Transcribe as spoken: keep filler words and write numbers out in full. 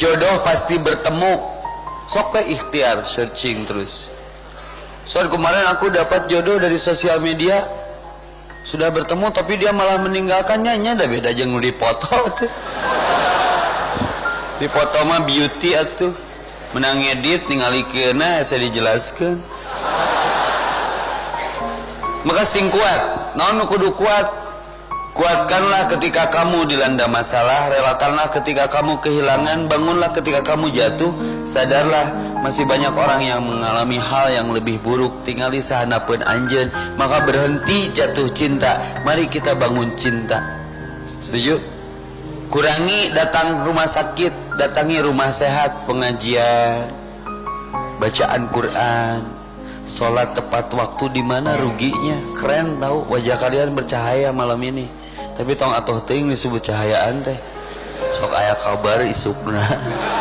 jodoh pasti bertemu. Sok we ikhtiar searching terus. Soal kemarin aku dapat jodoh dari sosial media, sudah bertemu tapi dia malah meninggalkannya. Nya ada beda jeung di foto tuh. Di foto mah beauty atuh, menang edit ningalikeunna saya dijelaskan. Maka sing kuat, naon kudu kuat. Kuatkanlah ketika kamu dilanda masalah, relakanlah ketika kamu kehilangan, bangunlah ketika kamu jatuh, sadarlah masih banyak orang yang mengalami hal yang lebih buruk, tingali sahanapeun anjeun, maka berhenti jatuh cinta, mari kita bangun cinta. Setuju? Kurangi datang rumah sakit, datangi rumah sehat, pengajian, bacaan Quran, sholat tepat waktu. Di mana ruginya? Keren tahu wajah kalian bercahaya malam ini. Tapi tong atuh teuing disebut cahayaan teh. Sok aya kabar isukna.